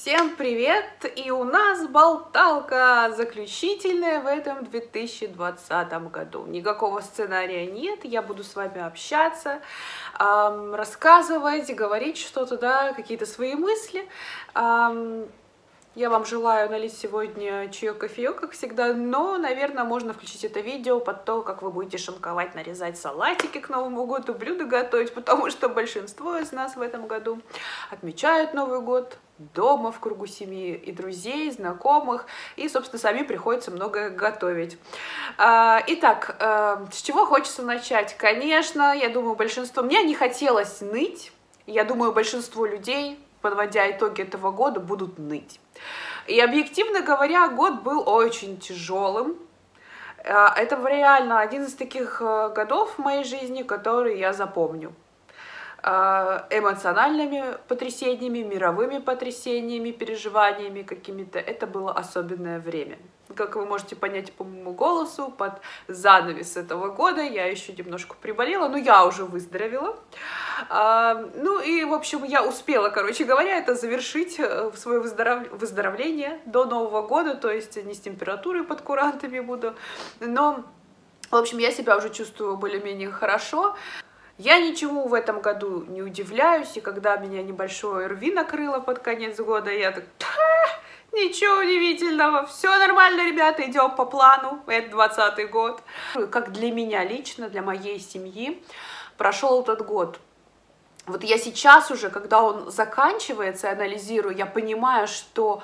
Всем привет! И у нас болталка заключительная в этом 2020 году. Никакого сценария нет, я буду с вами общаться, рассказывать, говорить что-то, да, какие-то свои мысли. Я вам желаю налить сегодня чаек, кофеек, как всегда, но, наверное, можно включить это видео под то, как вы будете шинковать, нарезать салатики к Новому году, блюда готовить, потому что большинство из нас в этом году отмечают Новый год дома, в кругу семьи и друзей, знакомых, и, собственно, сами приходится многое готовить. Итак, с чего хочется начать? Конечно, я думаю, мне не хотелось ныть, я думаю, большинство людей, подводя итоги этого года, будут ныть. И объективно говоря, год был очень тяжелым. Это реально один из таких годов в моей жизни, которые я запомню. Эмоциональными потрясениями, мировыми потрясениями, переживаниями какими-то. Это было особенное время. Как вы можете понять по моему голосу, под занавес этого года я еще немножко приболела, но я уже выздоровела. Ну и, в общем, я успела, короче говоря, это завершить, свое выздоровление до Нового года, то есть не с температурой под курантами буду, но, в общем, я себя уже чувствую более-менее хорошо. Я ничему в этом году не удивляюсь, и когда меня небольшое ОРВИ накрыло под конец года, я так, ничего удивительного, все нормально, ребята, идем по плану, это 2020 год. Как для меня лично, для моей семьи прошел этот год. Вот я сейчас уже, когда он заканчивается, анализирую, я понимаю, что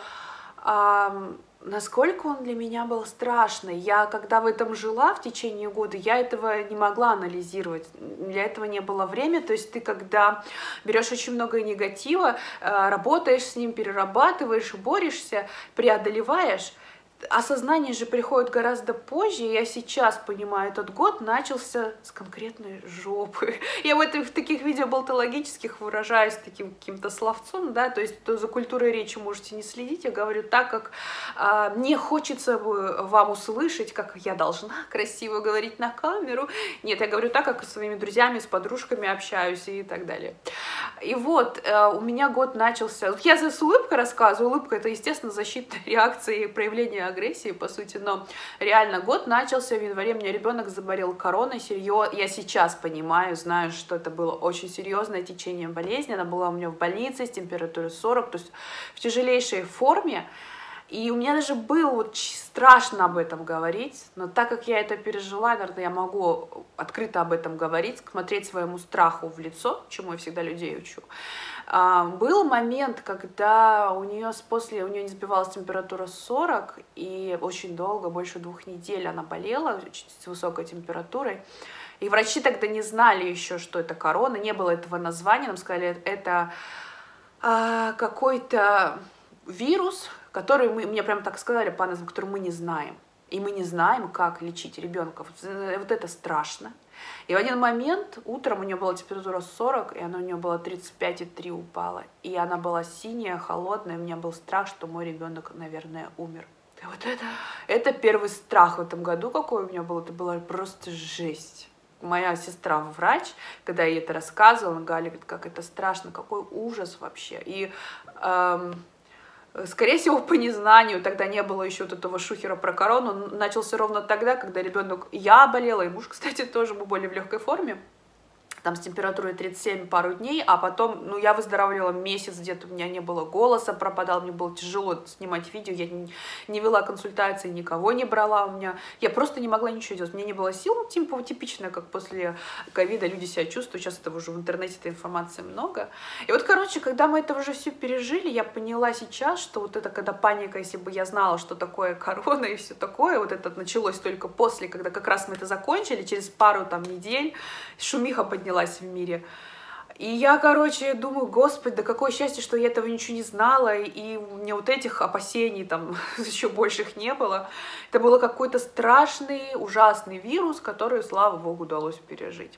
насколько он для меня был страшный. Я, когда в этом жила в течение года, я этого не могла анализировать. Для этого не было времени. То есть ты, когда берешь очень много негатива, работаешь с ним, перерабатываешь, борешься, преодолеваешь, осознание же приходит гораздо позже. Я сейчас понимаю, этот год начался с конкретной жопы. Я в таких видео болтологических выражаюсь таким каким-то словцом, да, то есть за культурой речи можете не следить. Я говорю так, как мне хочется вам услышать, как я должна красиво говорить на камеру. Нет, я говорю так, как со своими друзьями, с подружками общаюсь и так далее. И вот, у меня год начался... Я с улыбкой рассказываю. Улыбка — это, естественно, защитная реакция и проявление агрессии, по сути, но реально год начался в январе, у меня ребенок заболел короной, серьезно, я сейчас понимаю, знаю, что это было очень серьезное течение болезни, она была у меня в больнице с температурой 40, то есть в тяжелейшей форме, и у меня даже было вот страшно об этом говорить, но так как я это пережила, наверное, я могу открыто об этом говорить, смотреть своему страху в лицо, чему я всегда людей учу. Был момент, когда у нее не сбивалась температура 40, и очень долго, больше 2 недель она болела с высокой температурой. И врачи тогда не знали еще, что это корона, не было этого названия, нам сказали, это какой-то вирус, который мне прям так сказали по-названию, который мы не знаем. И мы не знаем, как лечить ребенка. Вот это страшно. И в один момент утром у нее была температура 40, и она у нее была 35,3 упала. И она была синяя, холодная. У меня был страх, что мой ребенок, наверное, умер. И вот это первый страх в этом году, какой у меня был. Это была просто жесть. Моя сестра врач, когда я ей это рассказывала, она говорит, как это страшно, какой ужас вообще. И скорее всего, по незнанию, тогда не было еще вот этого шухера про корону, он начался ровно тогда, когда ребенок, я болела, и муж, кстати, тоже, мы были в легкой форме, там с температурой 37 пару дней, а потом, ну, я выздоравливала месяц где-то, у меня не было голоса, пропадал, мне было тяжело снимать видео, я не вела консультации, никого не брала у меня, я просто не могла ничего делать, у меня не было сил, ну, типично, как после ковида люди себя чувствуют, сейчас этого уже в интернете этой информации много. И вот, короче, когда мы это уже все пережили, я поняла сейчас, что вот это, когда паника, если бы я знала, что такое корона и все такое, вот это началось только после, когда как раз мы это закончили, через пару там недель, шумиха поднялась в мире. И я, короче, думаю, господи, да какое счастье, что я этого ничего не знала, и у меня вот этих опасений там еще больших не было. Это был какой-то страшный, ужасный вирус, который, слава богу, удалось пережить.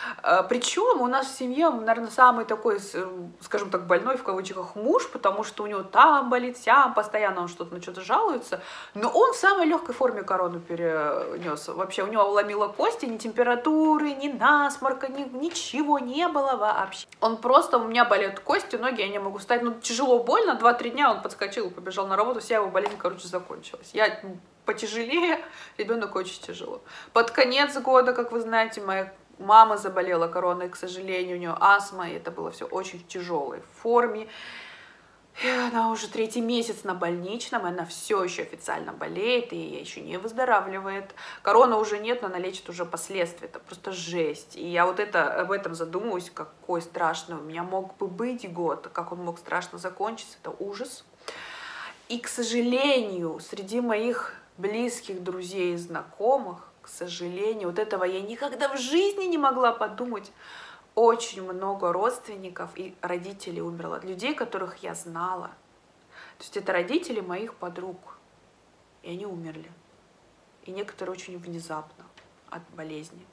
Причем у нас в семье, наверное, самый такой, скажем так, больной в кавычках муж, потому что у него там болит, сям, постоянно он что-то на что-то жалуется, но он в самой легкой форме корону перенес. Вообще у него ломило кости, ни температуры, ни насморка, ничего не было вообще. Он просто, у меня болят кости, ноги, я не могу встать, ну тяжело, больно, 2-3 дня он подскочил и побежал на работу, вся его болезнь, короче, закончилась. Я потяжелее, ребенок очень тяжело. Под конец года, как вы знаете, моя мама заболела короной, к сожалению, у нее астма, и это было все очень в тяжелой форме. И она уже 3-й месяц на больничном, и она все еще официально болеет, и еще не выздоравливает. Короны уже нет, но она лечит уже последствия, это просто жесть. И я вот об этом задумываюсь, какой страшный у меня мог бы быть год, как он мог страшно закончиться, это ужас. И, к сожалению, среди моих близких друзей и знакомых, к сожалению, вот этого я никогда в жизни не могла подумать. Очень много родственников и родителей умерло, людей, которых я знала. То есть это родители моих подруг, и они умерли. И некоторые очень внезапно от болезни.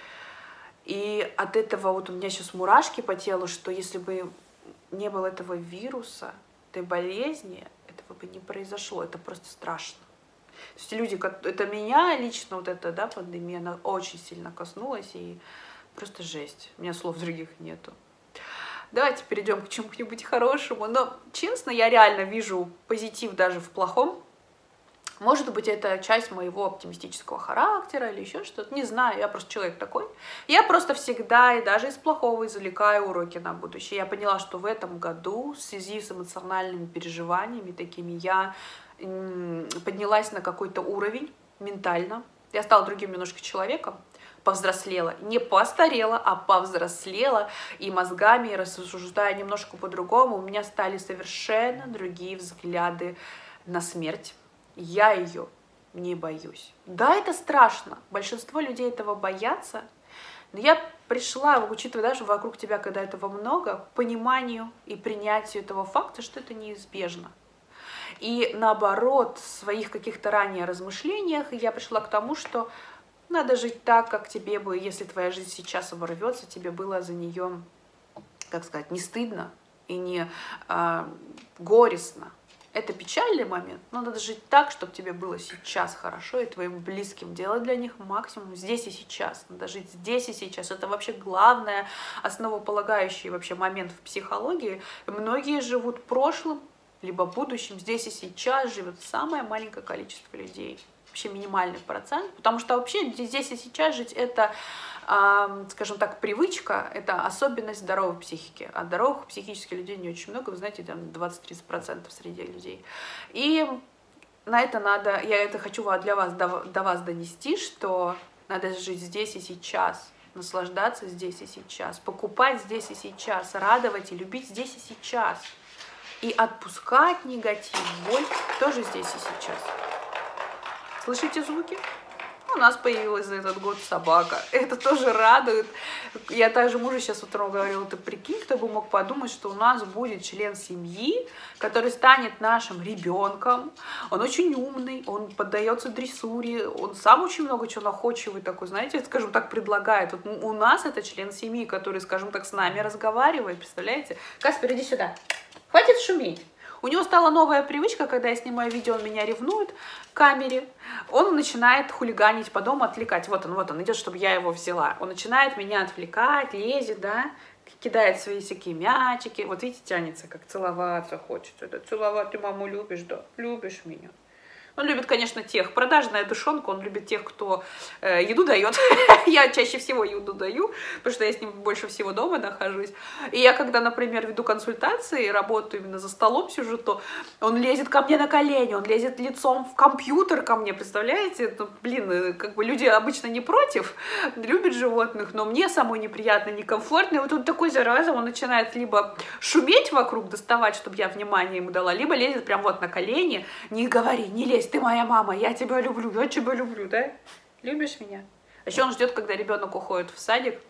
И от этого вот у меня сейчас мурашки по телу, что если бы не было этого вируса, этой болезни, этого бы не произошло. Это просто страшно. То есть люди, это меня лично, вот эта, да, пандемия, она очень сильно коснулась, и просто жесть. У меня слов других нету. Давайте перейдем к чему-нибудь хорошему. Но, честно, я реально вижу позитив даже в плохом. Может быть, это часть моего оптимистического характера или еще что-то. Не знаю, я просто человек такой. Я просто всегда и даже из плохого извлекаю уроки на будущее. Я поняла, что в этом году в связи с эмоциональными переживаниями такими я поднялась на какой-то уровень ментально. Я стала другим немножко человеком, повзрослела. Не постарела, а повзрослела. И мозгами, и рассуждая немножко по-другому, у меня стали совершенно другие взгляды на смерть. Я ее не боюсь. Да, это страшно. Большинство людей этого боятся. Но я пришла, учитывая даже вокруг тебя, когда этого много, к пониманию и принятию этого факта, что это неизбежно. И наоборот, в своих каких-то ранее размышлениях я пришла к тому, что надо жить так, как тебе бы, если твоя жизнь сейчас оборвется, тебе было за нее, как сказать, не стыдно и не горестно. Это печальный момент, но надо жить так, чтобы тебе было сейчас хорошо и твоим близким, делать для них максимум здесь и сейчас. Надо жить здесь и сейчас. Это вообще главное, основополагающий вообще момент в психологии. Многие живут прошлым, либо будущим, здесь и сейчас живет самое маленькое количество людей. Вообще минимальный процент, потому что вообще здесь и сейчас жить это, скажем так, привычка, это особенность здоровой психики. А здоровых психических людей не очень много, вы знаете, там 20-30% среди людей. И на это надо, я это хочу для вас, до вас донести, что надо жить здесь и сейчас, наслаждаться здесь и сейчас, покупать здесь и сейчас, радовать и любить здесь и сейчас. И отпускать негатив, боль тоже здесь и сейчас. Слышите звуки? У нас появилась за этот год собака. Это тоже радует. Я также мужу сейчас утром говорила, ты прикинь, кто бы мог подумать, что у нас будет член семьи, который станет нашим ребенком. Он очень умный, он поддается дрессуре, он сам очень много чего находчивый такой, знаете, скажем так, предлагает. Вот у нас это член семьи, который, скажем так, с нами разговаривает, представляете? Каспер, иди сюда. Хватит шуметь. У него стала новая привычка, когда я снимаю видео, он меня ревнует в камере, он начинает хулиганить по дому, отвлекать. Вот он идет, чтобы я его взяла. Он начинает меня отвлекать, лезет, да, кидает свои всякие мячики. Вот видите, тянется, как целоваться хочется. Да, целовать, ты маму любишь, да, любишь меня. Он любит, конечно, тех, продажная душонка, он любит тех, кто еду дает. Я чаще всего еду даю, потому что я с ним больше всего дома нахожусь. И я, когда, например, веду консультации, работаю именно за столом, сижу, то он лезет ко мне на колени, он лезет лицом в компьютер ко мне, представляете? Ну, блин, как бы люди обычно не против, любят животных, но мне самой неприятно, некомфортно. И вот он такой, зараза, он начинает либо шуметь вокруг, доставать, чтобы я внимание ему дала, либо лезет прям вот на колени, не говори, не лезь, ты моя мама, я тебя люблю, да? Любишь меня? А еще он ждет, когда ребенок уходит в садик,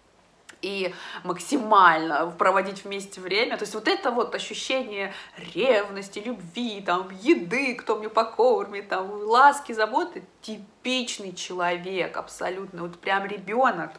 и максимально проводить вместе время. То есть вот это вот ощущение ревности, любви, там, еды, кто мне покормит, там, ласки, заботы. Типичный человек, абсолютно, вот прям ребенок.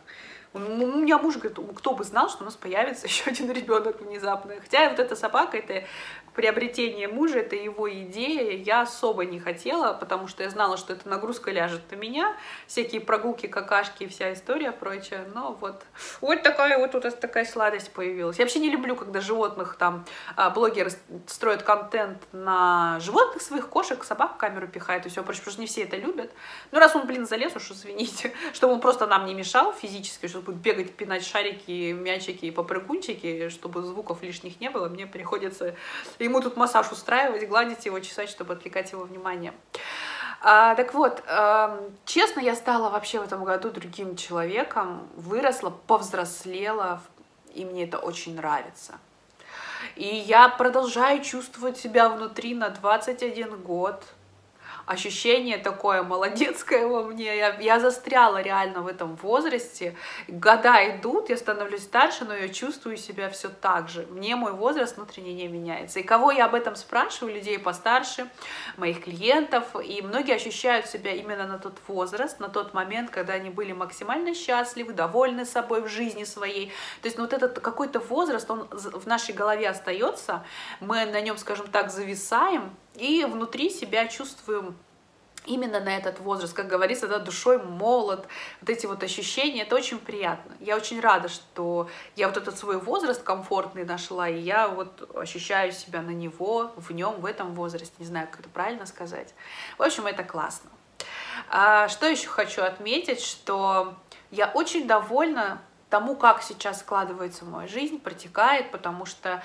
У меня муж говорит, кто бы знал, что у нас появится еще один ребенок внезапно. Хотя вот эта собака, это приобретение мужа, это его идея, я особо не хотела, потому что я знала, что эта нагрузка ляжет на меня, всякие прогулки, какашки и вся история прочая, но вот такая вот у нас такая сладость появилась. Я вообще не люблю, когда животных там блогеры строят контент на животных своих, кошек, собак в камеру пихают и все прочее, потому что не все это любят. Ну раз он, блин, залез, уж извините, чтобы он просто нам не мешал физически, чтобы бегать, пинать шарики, мячики и попрыгунчики, чтобы звуков лишних не было, мне приходится ему тут массаж устраивать, гладить его, чесать, чтобы отвлекать его внимание. Так вот, честно, я стала вообще в этом году другим человеком, выросла, повзрослела, и мне это очень нравится. И я продолжаю чувствовать себя внутри на 21 год. Ощущение такое молодецкое во мне. Я застряла реально в этом возрасте. Года идут, я становлюсь старше, но я чувствую себя все так же. Мне мой возраст внутренне не меняется. И кого я об этом спрашиваю, людей постарше, моих клиентов, и многие ощущают себя именно на тот возраст, на тот момент, когда они были максимально счастливы, довольны собой в жизни своей. То есть вот этот какой-то возраст, он в нашей голове остается, мы на нем, скажем так, зависаем, и внутри себя чувствуем именно на этот возраст, как говорится, да, душой молод, вот эти вот ощущения, это очень приятно. Я очень рада, что я вот этот свой возраст комфортный нашла, и я вот ощущаю себя на него, в нем, в этом возрасте, не знаю, как это правильно сказать. В общем, это классно. Что еще хочу отметить, что я очень довольна тому, как сейчас складывается моя жизнь, протекает, потому что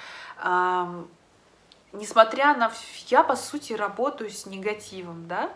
несмотря на... Я, по сути, работаю с негативом, да?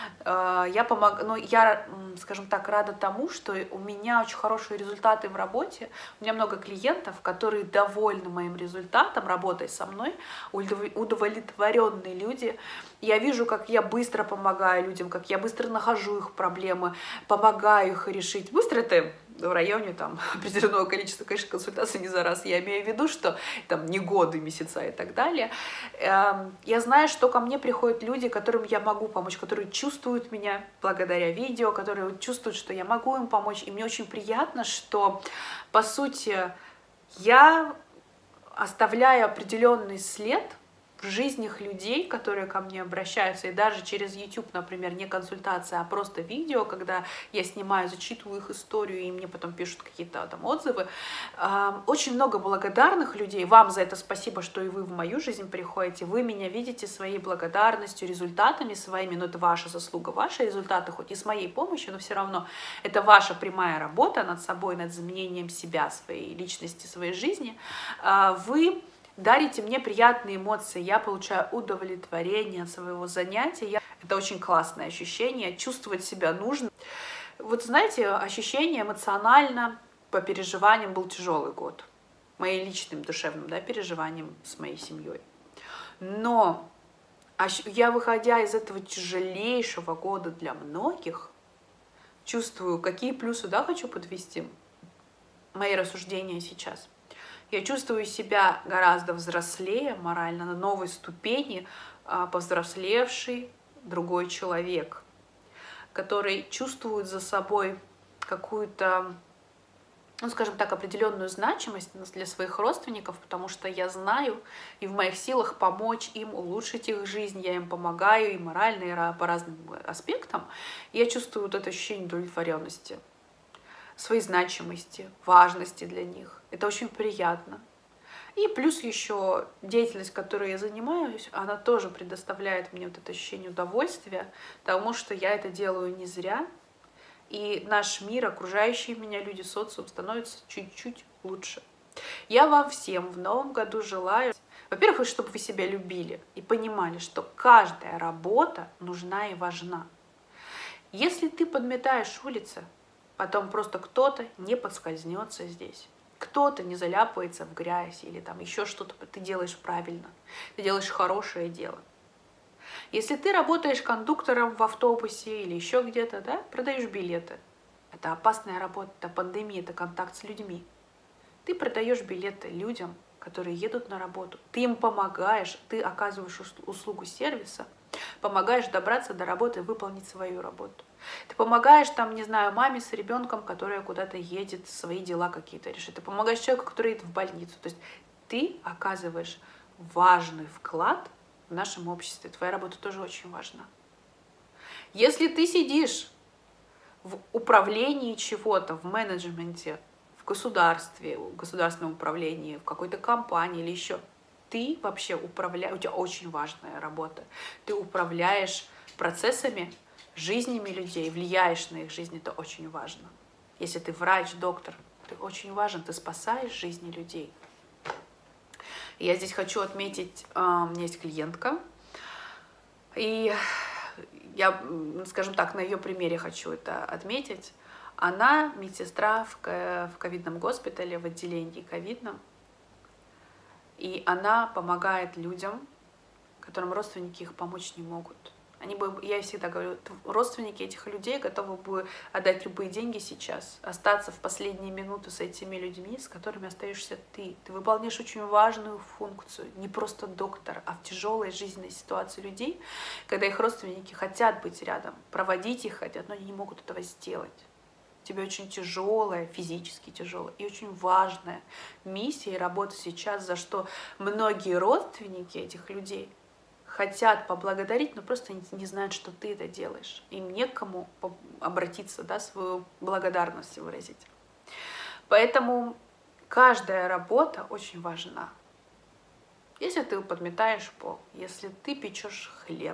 Я, скажем так, рада тому, что у меня очень хорошие результаты в работе. У меня много клиентов, которые довольны моим результатом, работая со мной, удовлетворенные люди. Я вижу, как я быстро помогаю людям, как я быстро нахожу их проблемы, помогаю их решить. Быстро это в районе там определенного количества, конечно, консультаций не за раз. Я имею в виду, что там не годы, месяца и так далее. Я знаю, что ко мне приходят люди, которым я могу помочь, которые чувствуют меня благодаря видео, которые чувствуют, что я могу им помочь. И мне очень приятно, что, по сути, я оставляю определенный след в жизнях людей, которые ко мне обращаются, и даже через YouTube, например, не консультация, а просто видео, когда я снимаю, зачитываю их историю, и мне потом пишут какие-то там отзывы. Очень много благодарных людей. Вам за это спасибо, что и вы в мою жизнь приходите. Вы меня видите своей благодарностью, результатами своими, но это ваша заслуга, ваши результаты, хоть и с моей помощью, но все равно это ваша прямая работа над собой, над изменением себя, своей личности, своей жизни. Вы дарите мне приятные эмоции, я получаю удовлетворение от своего занятия. Это очень классное ощущение, чувствовать себя нужно. Вот знаете, ощущение эмоционально, по переживаниям был тяжелый год. Моим личным душевным, да, переживанием с моей семьей. Но я, выходя из этого тяжелейшего года для многих, чувствую, какие плюсы, да, хочу подвести мои рассуждения сейчас. Я чувствую себя гораздо взрослее морально, на новой ступени, повзрослевший другой человек, который чувствует за собой какую-то, ну, скажем так, определенную значимость для своих родственников, потому что я знаю, и в моих силах помочь им, улучшить их жизнь, я им помогаю и морально, и по разным аспектам. И я чувствую вот это ощущение удовлетворенности, своей значимости, важности для них. Это очень приятно. И плюс еще деятельность, которой я занимаюсь, она тоже предоставляет мне вот это ощущение удовольствия, потому что я это делаю не зря. И наш мир, окружающие меня люди, социум становится чуть-чуть лучше. Я вам всем в новом году желаю, во-первых, чтобы вы себя любили и понимали, что каждая работа нужна и важна. Если ты подметаешь улицы, потом просто кто-то не подскользнется здесь. Кто-то не заляпается в грязь или там еще что-то, ты делаешь правильно, ты делаешь хорошее дело. Если ты работаешь кондуктором в автобусе или еще где-то, да, продаешь билеты, это опасная работа, это пандемия, это контакт с людьми. Ты продаешь билеты людям, которые едут на работу, ты им помогаешь, ты оказываешь услугу сервиса, помогаешь добраться до работы и выполнить свою работу. Ты помогаешь там, не знаю, маме с ребенком, которая куда-то едет, свои дела какие-то решит. Ты помогаешь человеку, который едет в больницу. То есть ты оказываешь важный вклад в нашем обществе. Твоя работа тоже очень важна. Если ты сидишь в управлении чего-то, в менеджменте, в государстве, в государственном управлении, в какой-то компании или еще, ты вообще управляешь, у тебя очень важная работа. Ты управляешь процессами, жизнями людей, влияешь на их жизнь, это очень важно. Если ты врач, доктор, ты очень важен, ты спасаешь жизни людей. И я здесь хочу отметить, у меня есть клиентка, и я, скажем так, на ее примере хочу это отметить. Она медсестра в ковидном госпитале, в отделении ковидном, и она помогает людям, которым родственники их помочь не могут. Я всегда говорю, родственники этих людей готовы бы отдать любые деньги сейчас, остаться в последние минуты с этими людьми, с которыми остаешься ты. Ты выполняешь очень важную функцию, не просто доктор, а в тяжелой жизненной ситуации людей, когда их родственники хотят быть рядом, проводить их хотят, но они не могут этого сделать. У тебя очень тяжелая, физически тяжелая и очень важная миссия и работа сейчас, за что многие родственники этих людей хотят поблагодарить, но просто не знают, что ты это делаешь. Им некому обратиться, да, свою благодарность выразить. Поэтому каждая работа очень важна. Если ты подметаешь пол, если ты печешь хлеб,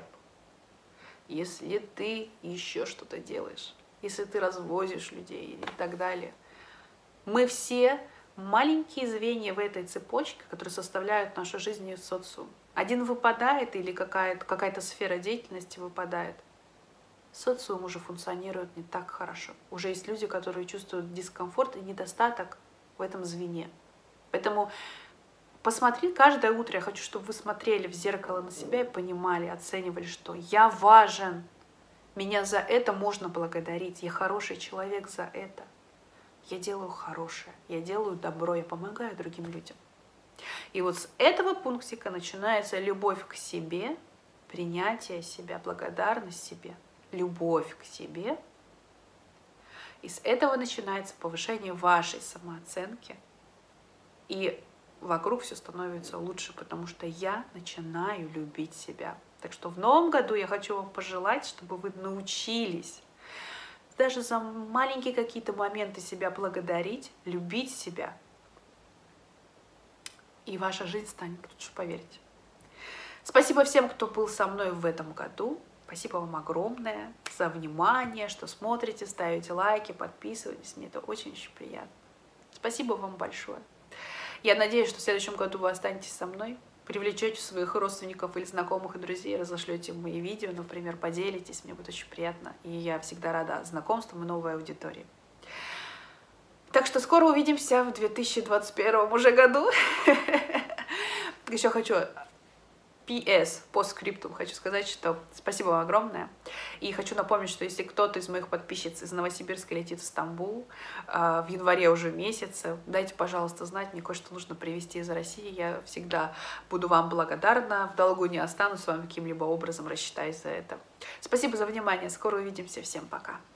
если ты еще что-то делаешь, если ты развозишь людей и так далее. Мы все маленькие звенья в этой цепочке, которые составляют нашу жизнь и социум. Один выпадает или какая-то сфера деятельности выпадает. Социум уже функционирует не так хорошо. Уже есть люди, которые чувствуют дискомфорт и недостаток в этом звене. Поэтому посмотри каждое утро. Я хочу, чтобы вы смотрели в зеркало на себя и понимали, оценивали, что я важен. Меня за это можно благодарить. Я хороший человек за это. Я делаю хорошее, я делаю добро, я помогаю другим людям. И вот с этого пунктика начинается любовь к себе, принятие себя, благодарность себе, любовь к себе. И с этого начинается повышение вашей самооценки. И вокруг все становится лучше, потому что я начинаю любить себя. Так что в новом году я хочу вам пожелать, чтобы вы научились даже за маленькие какие-то моменты себя благодарить, любить себя. И ваша жизнь станет лучше, поверьте. Спасибо всем, кто был со мной в этом году. Спасибо вам огромное за внимание, что смотрите, ставите лайки, подписывайтесь. Мне это очень-очень приятно. Спасибо вам большое. Я надеюсь, что в следующем году вы останетесь со мной, привлечете своих родственников или знакомых и друзей, разошлете мои видео, например, поделитесь, мне будет очень приятно. И я всегда рада знакомствам и новой аудитории. Так что скоро увидимся в 2021 уже году. Еще хочу постскриптум хочу сказать, что спасибо вам огромное. И хочу напомнить, что если кто-то из моих подписчиц из Новосибирска летит в Стамбул в январе уже месяце, дайте, пожалуйста, знать, мне кое-что нужно привезти из России. Я всегда буду вам благодарна, в долгу не останусь, с вами каким-либо образом рассчитаюсь за это. Спасибо за внимание, скоро увидимся, всем пока.